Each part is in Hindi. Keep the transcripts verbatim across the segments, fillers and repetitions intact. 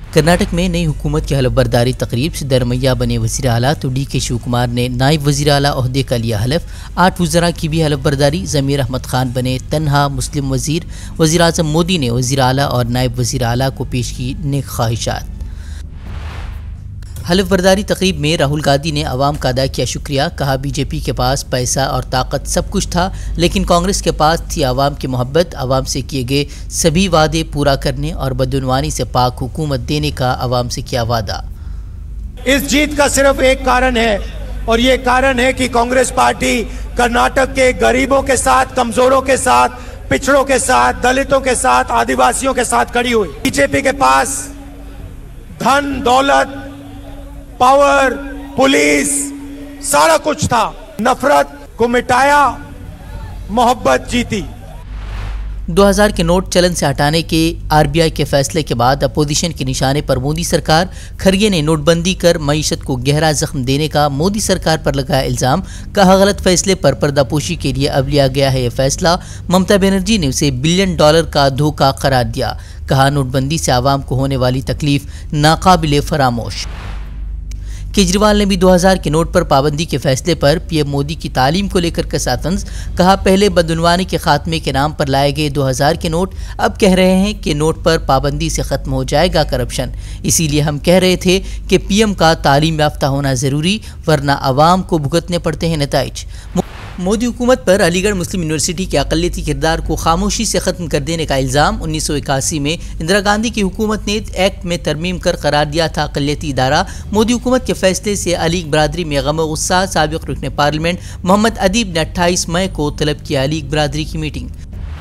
कर्नाटक में नई हुकूमत की हलफ बर्दारी तकरीब से दरमैया बने वज़ीर आला तो डी के शिव कुमार ने नायब वज़ीर आला ओहदे का लिया हलफ। आठ वज़रा की भी हलफ बर्दारी। ज़मीर अहमद खान बने तन्हा मुस्लिम वज़ीर। वज़ीर आज़म मोदी ने वज़ीर आला और नायब वज़ीर आला को पेश की नेक ख्वाहिशात। हलफ बर्दारी तकरीब में राहुल गांधी ने अवाम का अदा किया शुक्रिया। कहा बीजेपी के पास पैसा और ताकत सब कुछ था, लेकिन कांग्रेस के पास थी अवाम की मोहब्बत। अवाम से किए गए सभी वादे पूरा करने और बदउनवानी से पाक हुकूमत देने का अवाम से किया वादा। इस जीत का सिर्फ एक कारण है और ये कारण है कि कांग्रेस पार्टी कर्नाटक के गरीबों के साथ, कमजोरों के साथ, पिछड़ों के साथ, दलितों के साथ, आदिवासियों के साथ खड़ी हुई। बीजेपी के पास धन दौलत, पावर, पुलिस, सारा कुछ था। नफरत को मिटाया, मोहब्बत जीती। दो हज़ार के नोट चलन से हटाने के आरबीआई के फैसले के बाद अपोजिशन के निशाने पर मोदी सरकार। खरगे ने नोटबंदी कर मईशत को गहरा जख्म देने का मोदी सरकार पर लगाया इल्जाम। कहा गलत फैसले पर पर्दापोशी के लिए अब लिया गया है यह फैसला। ममता बनर्जी ने उसे बिलियन डॉलर का धोखा करार दिया। कहा नोटबंदी से आवाम को होने वाली तकलीफ नाकाबिले फरामोश। केजरीवाल ने भी दो हज़ार के नोट पर पाबंदी के फैसले पर पीएम मोदी की तालीम को लेकर कसा तंज। कहा पहले बदउनवानी के खात्मे के नाम पर लाए गए दो हज़ार के नोट, अब कह रहे हैं कि नोट पर पाबंदी से ख़त्म हो जाएगा करप्शन। इसीलिए हम कह रहे थे कि पीएम का तालीम याफ्ता होना ज़रूरी, वरना आवाम को भुगतने पड़ते हैं नताइज। मोदी हुकूमत पर अलीगढ़ मुस्लिम यूनिवर्सिटी के अक़लियती किरदार को खामोशी से ख़त्म कर देने का इल्ज़ाम। उन्नीस सौ इक्यासी में इंदिरा गांधी की हुकूमत ने एक्ट में तरमीम कर करार दिया था अक़लियती इदारा। मोदी हुकूमत के फैसले से अलीग बरादरी में गम गुस्सा। साबिक़ रुकन पार्लियामेंट मोहम्मद अदीब ने अट्ठाईस मई को तलब किया अलीग बरादरी की मीटिंग।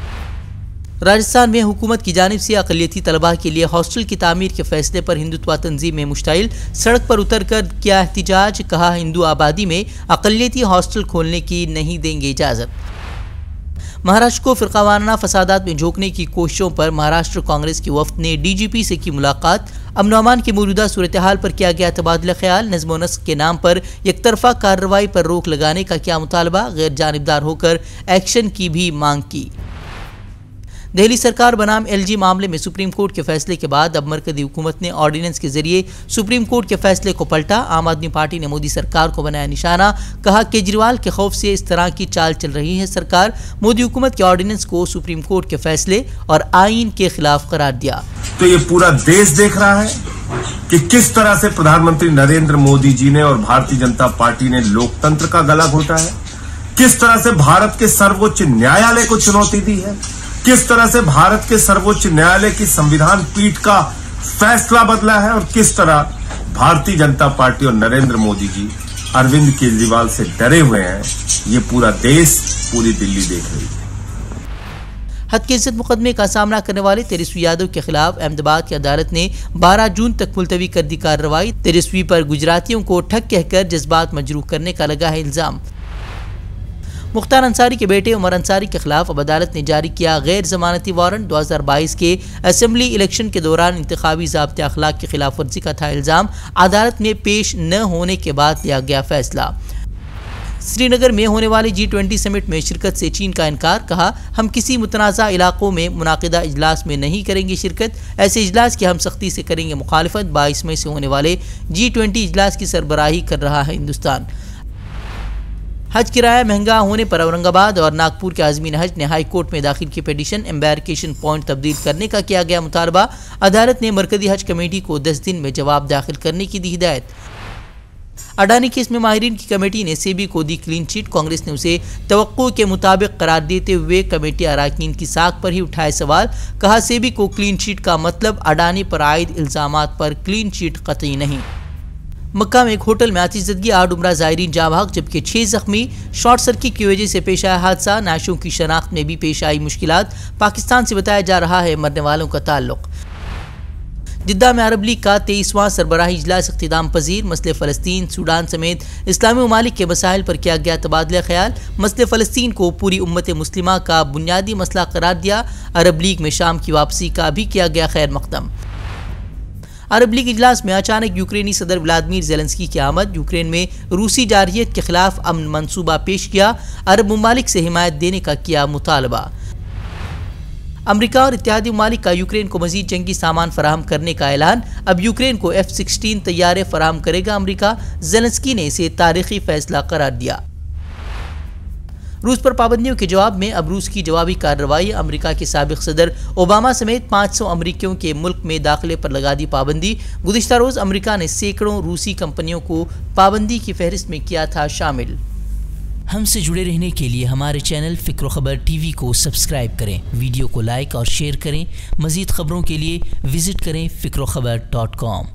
राजस्थान में हुकूमत की जानिब से अक़लियती तलबा के लिए हॉस्टल की तामीर के फैसले पर हिंदुत्व तंजीमें मुश्ताइल। सड़क पर उतर कर किया एहतिजाज। कहा हिंदू आबादी में अक़लियती हॉस्टल खोलने की नहीं देंगे इजाज़त। महाराष्ट्र को फ़िरक़ावाराना फसादात में झोंकने की कोशिशों पर महाराष्ट्र कांग्रेस की वफ़द ने डीजीपी से की मुलाकात। अमन व अमान की मौजूदा सूरत हाल पर किया गया तबादला ख्याल। नज़्म व नस्क़ के नाम पर एकतरफ़ा कार्रवाई पर रोक लगाने का किया मुतालबा। गैर जानिबदार होकर एक्शन की भी मांग की। दिल्ली सरकार बनाम एलजी मामले में सुप्रीम कोर्ट के फैसले के बाद अब मरकज़ी हुकूमत ने ऑर्डिनेंस के जरिए सुप्रीम कोर्ट के फैसले को पलटा। आम आदमी पार्टी ने मोदी सरकार को बनाया निशाना। कहा केजरीवाल के खौफ से इस तरह की चाल चल रही है सरकार। मोदी हुकूमत के ऑर्डिनेंस को सुप्रीम कोर्ट के फैसले और आईन के खिलाफ करार दिया। तो ये पूरा देश देख रहा है कि किस तरह से प्रधानमंत्री नरेंद्र मोदी जी ने और भारतीय जनता पार्टी ने लोकतंत्र का गला घोटा है, किस तरह से भारत के सर्वोच्च न्यायालय को चुनौती दी है, किस तरह से भारत के सर्वोच्च न्यायालय की संविधान पीठ का फैसला बदला है और किस तरह भारतीय जनता पार्टी और नरेंद्र मोदी जी अरविंद केजरीवाल से डरे हुए हैं। ये पूरा देश, पूरी दिल्ली देख रही है। हद के इज्जत मुकदमे का सामना करने वाले तेजस्वी यादव के खिलाफ अहमदाबाद की अदालत ने बारह जून तक मुलतवी कर दी कार्रवाई। तेजस्वी पर गुजरातियों को ठग कहकर जज्बात मजरूह करने का लगा है इल्जाम। मुख्तार अंसारी के बेटे उमर अंसारी के खिलाफ अब अदालत ने जारी किया गैर जमानती वारंट। दो हज़ार बाईस के असेंबली इलेक्शन के दौरान इंतखाबी ज़ाब्ते अखलाक की खिलाफ वर्जी का था इल्ज़ाम। अदालत में पेश न होने के बाद लिया गया फैसला। श्रीनगर में होने वाले जी ट्वेंटी समिट में शिरकत से चीन का इनकार। कहा हम किसी मुतनाज़ा इलाकों में मुनाकिदा इजलास में नहीं करेंगे शिरकत। ऐसे इजलास की हम सख्ती से करेंगे मुखालिफत। बाईस मई से होने वाले जी ट्वेंटी इजलास की सरबराही कर रहा है हिंदुस्तान। हज किराया महंगा होने पर औरंगाबाद और नागपुर के आज़मीन हज ने हाई कोर्ट में दाखिल की पिटीशन। एम्बैरिकेशन पॉइंट तब्दील करने का किया गया मुतालबा। अदालत ने मरकजी हज कमेटी को दस दिन में जवाब दाखिल करने की दी हिदायत। अडानी केस में माहिरीन की कमेटी ने सेबी को दी क्लीन चिट। कांग्रेस ने उसे तवक्को के मुताबिक करार देते हुए कमेटी अराकीन की साख पर ही उठाए सवाल। कहा सेबी को क्लीन चिट का मतलब अडानी पर आयद इल्जामात पर क्लीन चिट कतई नहीं। मक्का में एक होटल में आतिशज़दगी, आठ उम्रा ज़ायरीन जाँ भाग जबकि छह जख्मी। शॉर्ट सर्किट की वजह से पेश आया हादसा। नाशों की शनाख्त में भी पेश आई मुश्किलात। पाकिस्तान से बताया जा रहा है मरने वालों का ताल्लुक। जिद्दा में अरब लीग का तेईसवां सरबराही इजलास इख्तिताम पजीर। मसले फ़लस्तीन, सूडान समेत इस्लामी ममालिक के मसाइल पर किया गया तबादला ख्याल। मसले फ़लस्तीन को पूरी उम्मत मुस्लिमा का बुनियादी मसला करार दिया। अरब लीग में शाम की वापसी का भी किया गया खैर मकदम। अरब लीग इजलास में अचानक यूक्रेनी सदर व्लादिमीर ज़ेलेंस्की की आमद। यूक्रेन में रूसी जारहियत के खिलाफ अमन मंसूबा पेश किया। अरब ममालिक से हिमायत देने का किया मुतालबा। अमेरिका और इत्तेहादी ममालिक का यूक्रेन को मजीद जंगी सामान फराहम करने का ऐलान। अब यूक्रेन को एफ सिक्सटीन तैयारे फराहम करेगा अमेरिका। ज़ेलेंस्की ने इसे तारीखी फैसला करार दिया। रूस पर पाबंदियों के जवाब में अब रूस की जवाबी कार्रवाई। अमेरिका के साबिक सदर ओबामा समेत पाँच सौ अमरीकियों के मुल्क में दाखिले पर लगा दी पाबंदी। गुज़िश्ता रोज़ अमेरिका ने सैकड़ों रूसी कंपनियों को पाबंदी की फहरिस्त में किया था शामिल। हमसे जुड़े रहने के लिए हमारे चैनल फ़िक्र ख़बर टीवी को सब्सक्राइब करें, वीडियो को लाइक और शेयर करें। मज़ीद ख़बरों के लिए विज़िट करें फ़िक्र ख़बर डॉट कॉम।